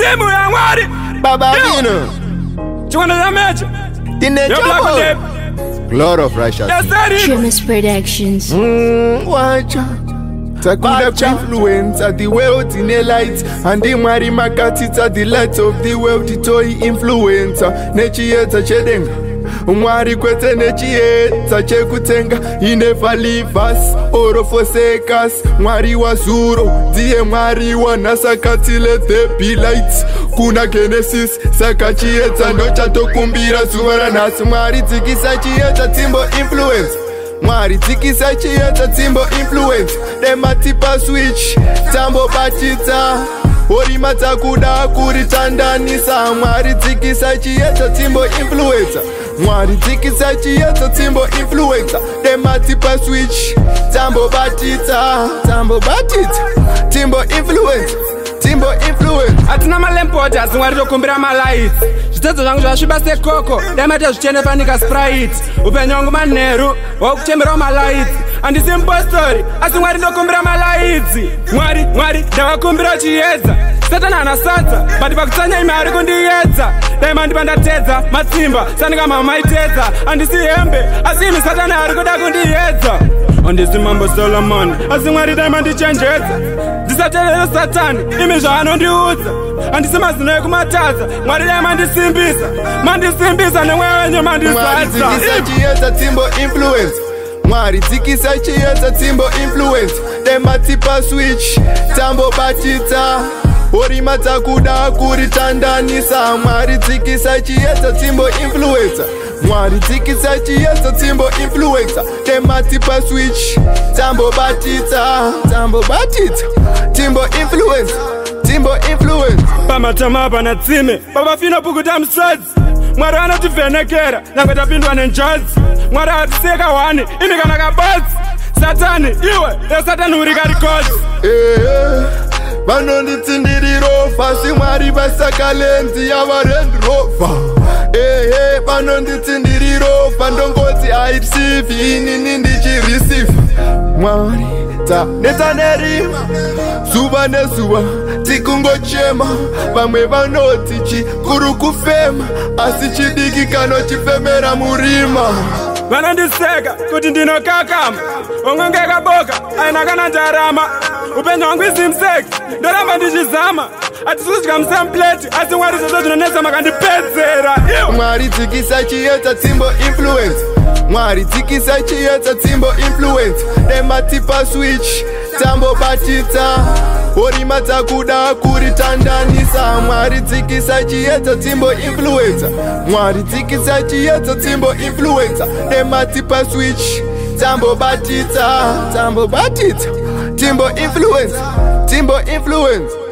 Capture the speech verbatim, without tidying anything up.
Timu ya Mwari Baba Vino Chwana ya mecha Tinechabo Lord of Righteousness Trimmers Productions. Mm, wacha Takunda influence at the world in a light, and the Mwari Makati at the light of the world. The toy influencer Nechieta Chedenga Mwari kwete nechieta chekutenga. He never leave us or forsake us. Mwari wazuro diye Mwari wanasakati, let there be light. Kuna Genesis sakachieta nocha tokumbira zuwa nasu. Mwari tikisa chieta timbo influence. Mwari tikisa chieta timbo influence. Dematipa switch tambo batita Orima takuda kuritandanisa. Mwari tikisa chieta timbo influencer. Mwari tikisa chieta timbo influencer. Dematipa switch tambo batita Tambo batita Timbo influencer. Timbo influence. Atina malempoti asi Mwari tokumbira malights. Zvitedzo zvangu zvasviba sekoko. Demati zvichene fanika sprite. Upenyu wangu manheru wakuchemberawo malights. Handisi impostori asi Mwari ndokumbira malights. Mwari Mwari ndavakumbira chiedza. Satani hana sadza but pakutsanya imi ari kundiedza. Dai mandipa ndatedza matsimba sanika mama maitedza. Handisi hembe asi imi Satani ari kuda kundiedza. Handisi mambo Solomon asi Mwari dai mandichenjedza. Ndisateerere Satani imi zvaanondiudza. Handisi mazino ekumatadza. Mwari dai mandisimbisa. Mandisimbisa nemweya wenyu mandizadza. Mwari tikisa chiedza timbo influence. Mwari tikisa chiedza timbo influence. Dematipa switch tambo batita Orima takuda kuritandanisa. Mwari tikisa chiedza timbo influencer. Mwari tikisa chiedza timbo influencer. Dematipa switch tambo batita Tambo batita Timbo influencer. Timbo influence. Pamatama apa natsime Baba Vino pukuta msadzi. Mwari anotivhenekera nyangwe tapindwa nenjodzi. Mwari atiseka wani imi kana kabodzi. Satani iwe esatani uri karikodzi. Eh, vanonditsindiri rofa si Mwari vasakalenzi yavarendi rofa. Eh, eh, vanonditsindiri rofa ndongoti I receive inini ndichireceive. Mwari ta netaneri zuva nezuva tikungochema. Vamwe vanoti chikuru kufema asi chidiki kanochifemera murima. Vanondiseka kuti ndinokakama. Ongonge kaboka aina kana ndarama. Upenyu wangu izimseki ndoramba ndichizama. Atisudya musampleti asi Mwari zvozvo zvinonetsa makandipedzera. Mwari tikisa chiedza timbo influence. Mwari tikisa chiedza timbo influence. Dematipa switch tambo batita Orima takuda kuritandanisa. Mwari tikisa chiedza timbo influencer. Mwari tikisa chiedza timbo influencer. Dematipa switch tambo batita Tambo batita Timbo influence. Timbo influence.